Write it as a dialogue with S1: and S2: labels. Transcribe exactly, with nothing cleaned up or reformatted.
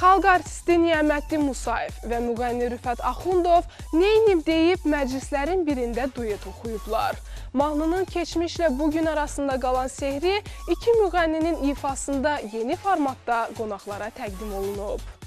S1: Xalq artisti Niyəməddin Musayev və müğənni Rüfət Axundov neynib deyib məclislərin birində duet oxuyublar. Mahnının keçmişlə bugün arasında qalan sehri iki müğənninin ifasında yeni formatda qonaqlara təqdim olunub.